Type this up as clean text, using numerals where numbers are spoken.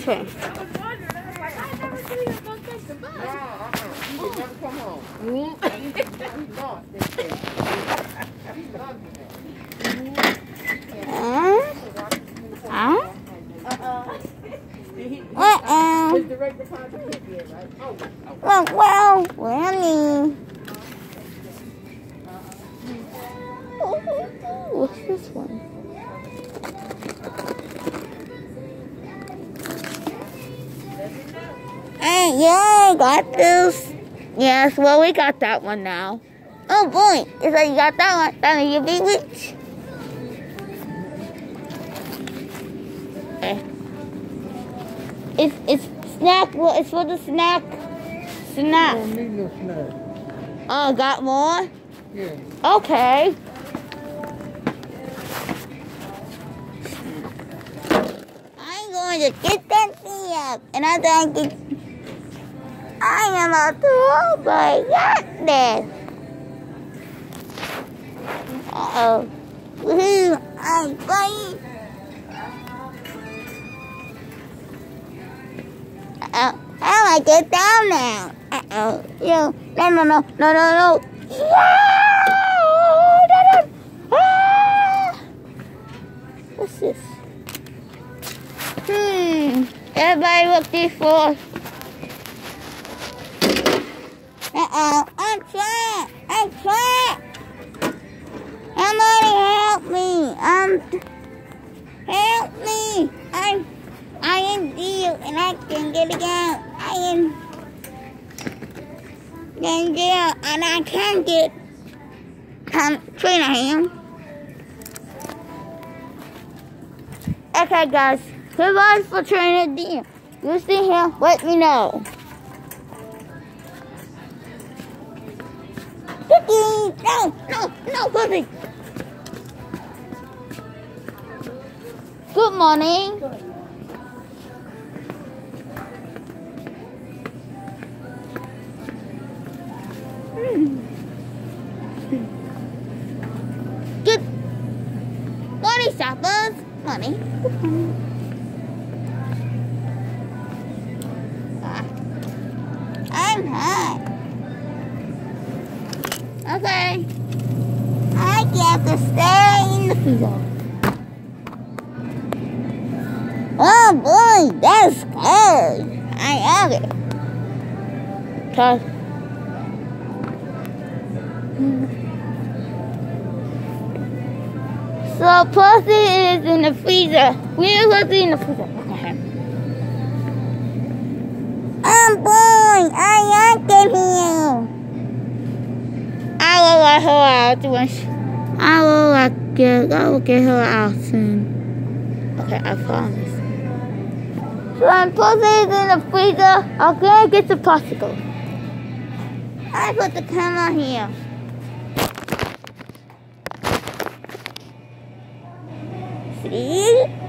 train. I was wondering. I was like, I never seen him go catch the bus. No, he would never come home. He lost this thing. He loved it. His direct deposit is here, right? Well, Granny. What's this one? Hey, yeah, got this. Yes, well, we got that one now. Oh boy, it's like you got that one. That means you'll be rich. Okay. It's snack. Well, it's for the snack. Snack. I don't need no snack. Oh, got more? Yeah. Okay. I'm going to get that thing up, and I think I am about to hold my goodness. Uh-oh. Woohoo! I'm flying. Uh-oh. How do I get down now? Uh-oh. No. Yeah! Ah! What's this? Everybody look this for. Uh-oh. I'm trapped. Somebody help me. Help me. I am deal and I can get it out. I am in jail and I can get train I am. Okay guys, goodbye for training Nadim. You see him, let me know. No, puppy. Good morning. Good morning, shoppers. Morning. Good morning. I'm hot. Okay. I get to stay in the freezer. Oh boy, that's cold. I love it. Cause so Pussy is in the freezer. We're Pussy in the freezer. Okay. Boy, I like it here. I will let her out I will get her out soon. Okay, I promise. So when Pussy is in the freezer, I'm gonna get the popsicle. I put the camera here. See?